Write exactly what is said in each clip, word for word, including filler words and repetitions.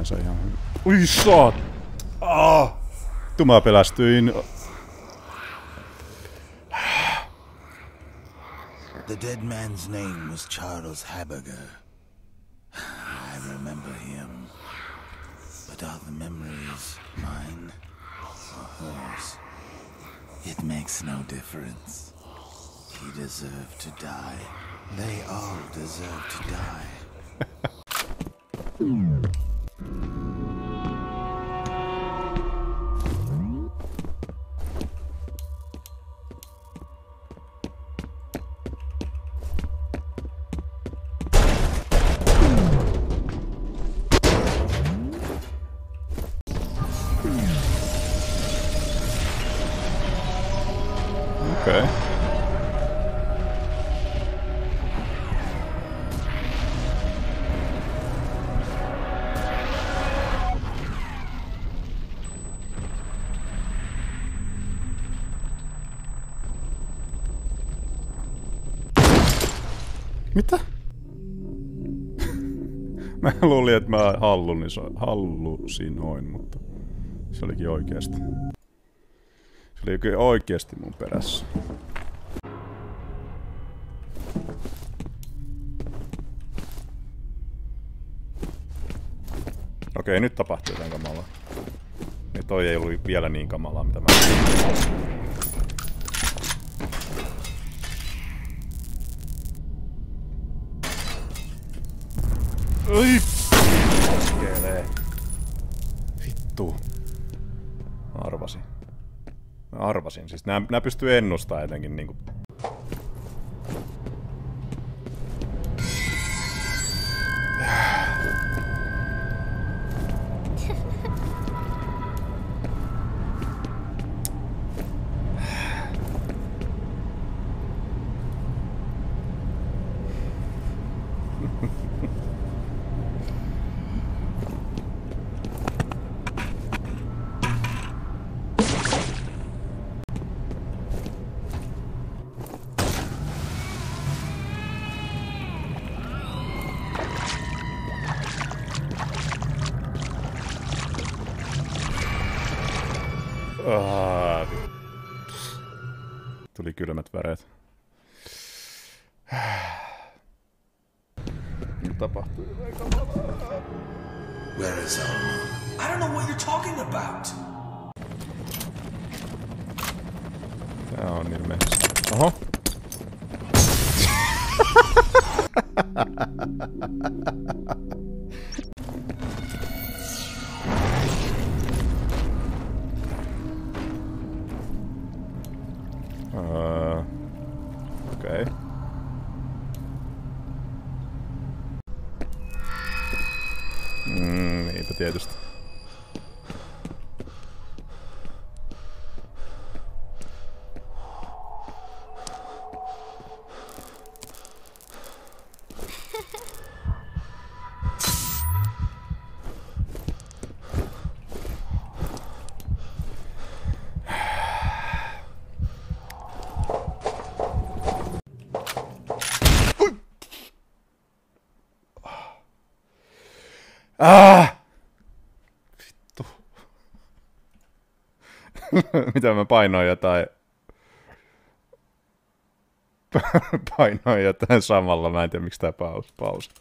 justiinsa ihan hyvin. Ui saat! Ah! Vittu mä pelästyin. The dead man's name was Charles Haberger. I remember him. But are the memories mine or hers? It makes no difference. He deserved to die. They all deserve to die. Okay. Mitä? Mä luulin, että mä hallusinoin, mutta se olikin oikeesti. Se oli kyllä oikeesti mun perässä. Okei, nyt tapahtuu jotain kamalaa. Ja toi ei ollut vielä niin kamalaa, mitä mä... Oi! Kelee. Vittu. Mä arvasin. Mä arvasin. Siis nää, nää pystyy ennustamaan jotenkin niinku... Ah, tuli kylmät väreet. Nyt tapahtuu jotain kamalaa. Where is Alma? I don't know what you're talking about. Tää on ilmeisesti. Oho. Uh, Okei. Okay. Mm, niinpä tietysti. Ah! Vittu. Mitä mä painoin jotain? Painoin jotain samalla, mä en tiedä miksi tää paus. paus.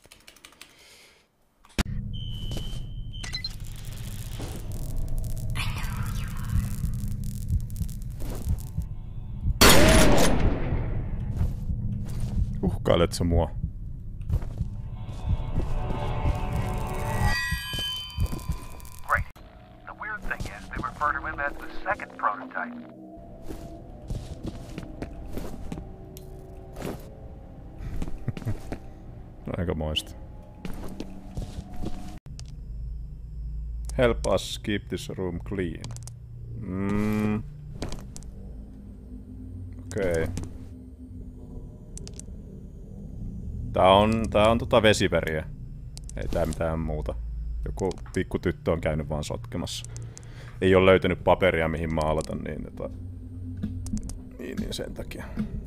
Uhkailet sä mua? That's the second prototype. Aika moista. Help us keep this room clean. Mm. Okei. Okay. Tää on, tää on tota vesiveriä. Ei tää mitään muuta. Joku pikku tyttö on käynyt vaan sotkemassa. Ei ole löytänyt paperia mihin maalata, niin, tota, niin, niin sen takia.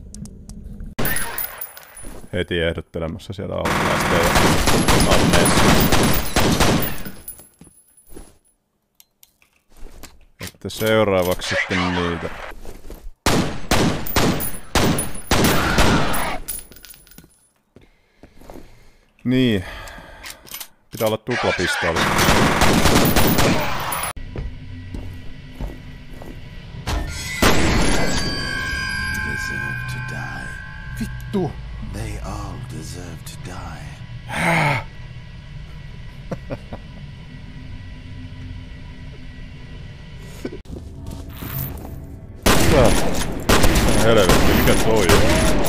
Heti ehdottelemassa siellä alkuläistä ja anneessa. Sitten seuraavaksi sitten niitä. Niin. Pitää olla tuplapistooli. Deserve to die. Vittu! They all deserve to die. Helvetti, mikä toi on?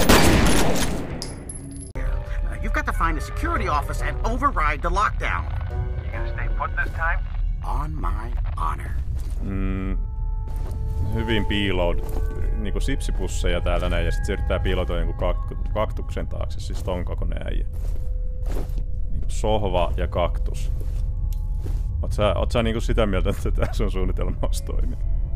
You've got to find a security office and override the lockdown. You gonna stay put this time? On my honor. Mm, hyvin piilouduttu. Niinku sipsipusseja täällä näin, ja sit se yrittää piiloutua jonkun kak- kaktuksen taakse, siis ton kokoinen äijä. Niinku sohva ja kaktus. Oot sä, oot sä niinku sitä mieltä, että tää sun suunnitelma olisi toiminut?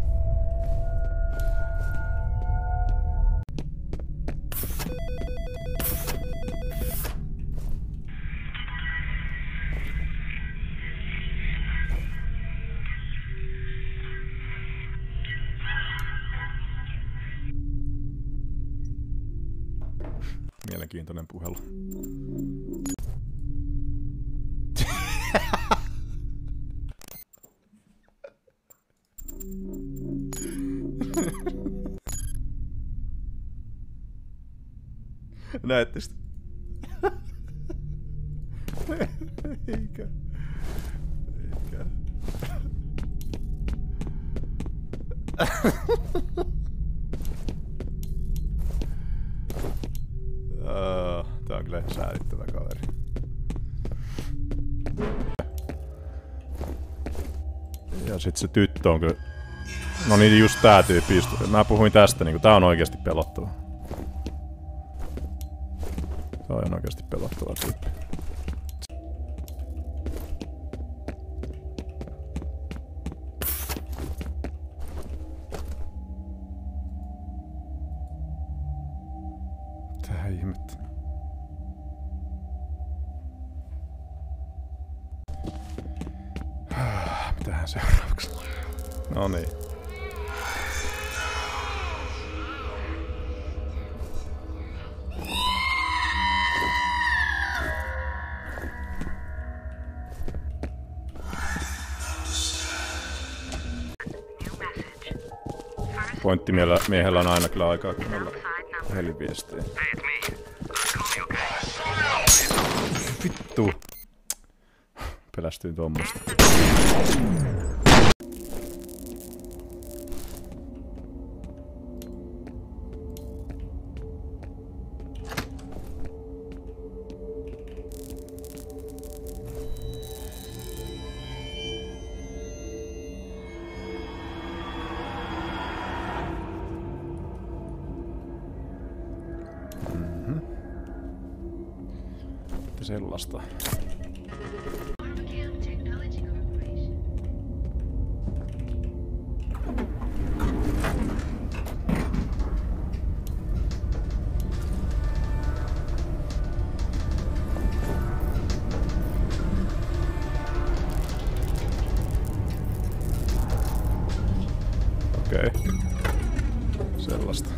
Mielenkiintoinen puhelu. Näette sitä? Eikä. Eikä. Uh, tää on kyllä säälittävä kaveri. Ja sit se tyttö on kyllä... No niin, just tää tyyppi. Mä puhuin tästä, niinku tää on oikeesti pelottava. Tää on oikeesti pelottava tyyppi. Tää ihmettä. Mitähän seuraavaksi? No niin. Pointtimiehellä on aina kyllä aikaa kuunnella puhelinviestiä. Vittu. Pelästyin tuommoista. Sellaista. Okei. Okay. Sellaista.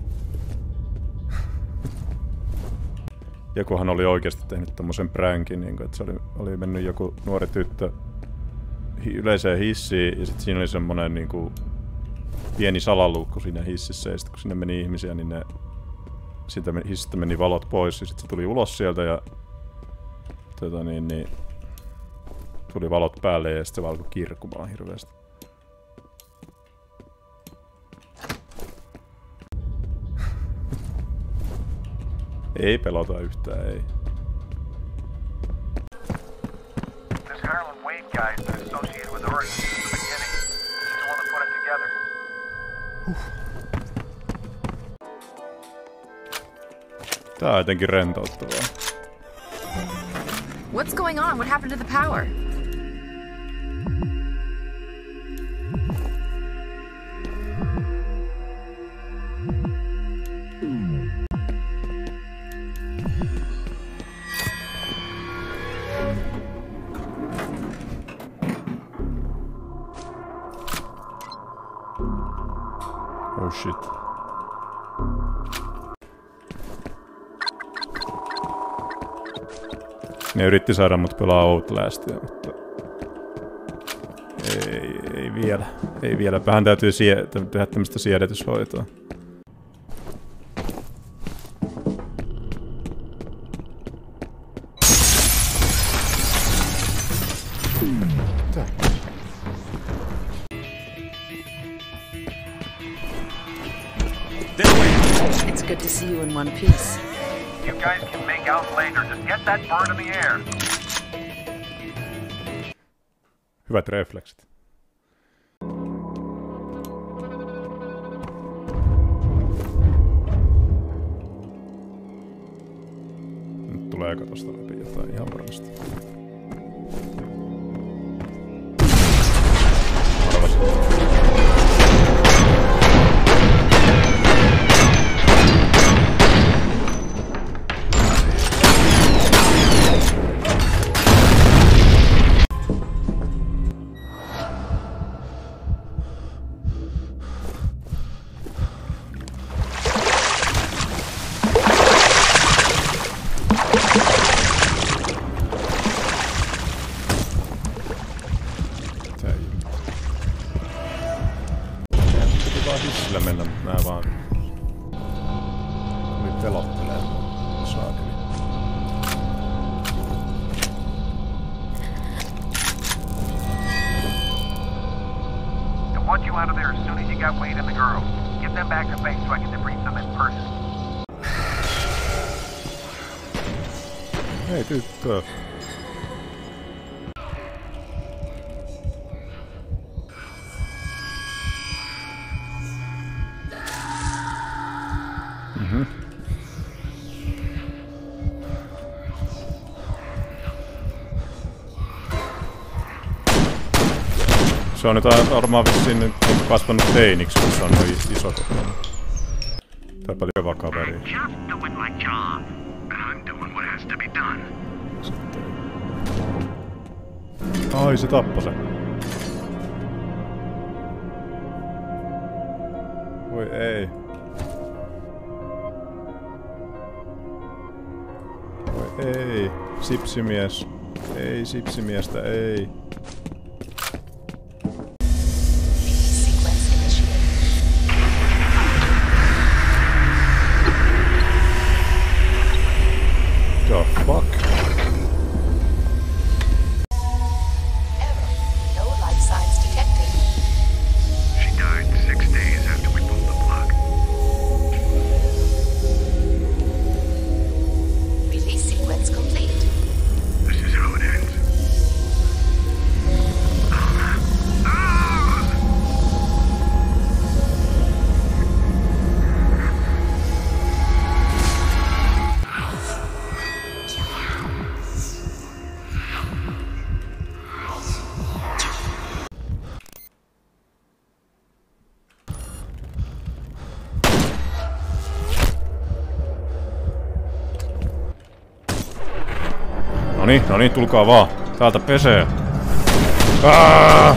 Jokuhan oli oikeasti tehnyt tommosen pränkin, niin että se oli, oli mennyt joku nuori tyttö hi yleiseen hissiin ja sitten siinä oli semmonen niin kuin pieni salaluukku siinä hississä ja sitten kun sinne meni ihmisiä, niin ne siitä hissistä meni valot pois ja sitten se tuli ulos sieltä ja tota niin, niin tuli valot päälle ja sitten se alkoi kirkumaan hirveästi. Ei pelota yhtään, ei. This Harlan Wade guy's been associated with Oregon since the beginning. He's the one that put it together. Tää on jotenkin rentouttavaa. What's going on? What happened to the power? Oh shit. Ne yritti saada mut pelaa Outlastia, mutta... Ei, ei vielä. Ei vielä. Vähän täytyy sie tehdä tämmöstä siedätyshoitoa. It's good to see you in one piece. You guys can make out later. Just get that bird in the air. Hyvät refleksit. Nyt tulee katosta läpi jotain ihan varmasti. Arvasin. Hissillä mennä, mutta nää vaan tuli pelottelemaan saakeli. I want you out of there as soon as you got Wade and the girl. Get them back to base so I can debrief them in person. Hei tyttö. Mhm. Se on nyt varmaan vissiin nyt kasvanut teiniksi, kun se on noin iso kokonaan. Tää paljon vaan kaveria. Just doing my job. I'm doing what has to be done. Ai, se tappoi sen. Voi ei. Voi ei. Sipsimies. Ei sipsimiestä, ei. The fuck? Error. No life signs detected. She died six days after we pulled the plug. Release sequence complete. This is how it ends. Noniin, noniin, tulkaa vaan. Täältä pesee. Aaaa!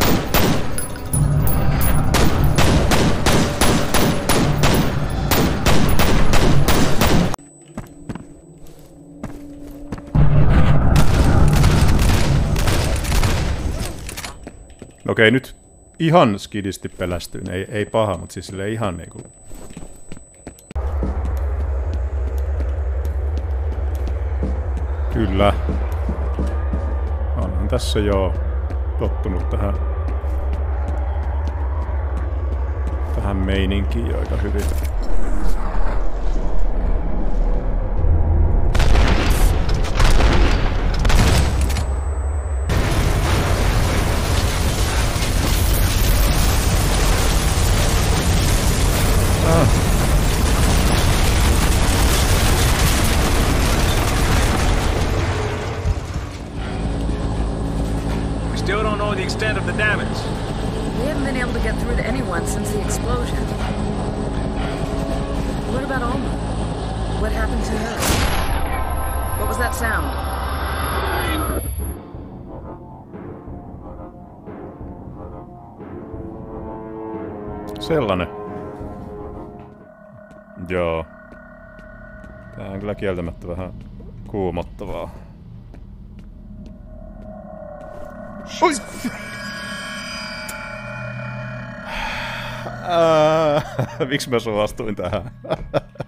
Okei, nyt ihan skidisti pelästyin. Ei, ei paha, mutta siis silleen ihan niinku... Kyllä. Olen tässä jo tottunut tähän, tähän meininkiin jo aika hyvin. Ah. Still don't know the extent of the damage. We haven't been able to get through to anyone since the explosion. What about Alma? What happened to her? What was that sound? Sellainen. Joo. Tää on kyllä kieltämättä vähän kuumottavaa. Oi! Miksi mä suostuin tähän?